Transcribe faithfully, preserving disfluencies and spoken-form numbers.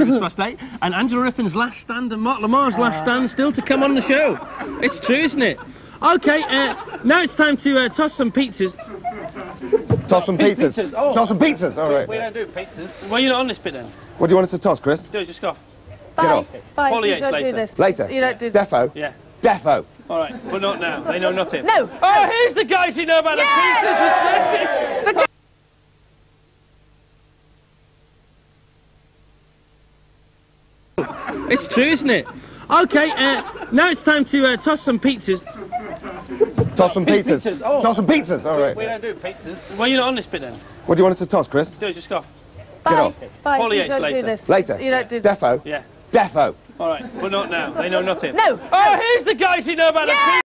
It's past eight. And Angela Rippon's last stand and Mark Lamar's last stand still to come on the show. It's true, isn't it? OK, uh, now it's time to uh, toss some pizzas. Toss some pizzas. pizzas. Oh. Toss some pizzas, all right. We don't do pizzas. Well, you're not on this bit then. What do you want us to toss, Chris? Do it, just go off. Get Bye. off. Bye. Paulie You Yates don't later. do this. Later. You don't do this. Defo. Yeah. Defo. All right, but not now. They know nothing. No. Oh, here's the guys who know about Yes! the pizzas. It's true, isn't it? OK, uh, now it's time to uh, toss some pizzas. Toss some pizzas. pizzas. Oh. Toss some pizzas, all right. We don't do pizzas. Well, you're not on this bit then. What do you want us to toss, Chris? Do it, just go off. Bye. Get off. Bye. Paulie You Yates don't later. do this. Later. You don't do this. Defo. Yeah. Defo. All right, but not now. They know nothing. No. Oh, here's the guys who know about Yes! the pizzas.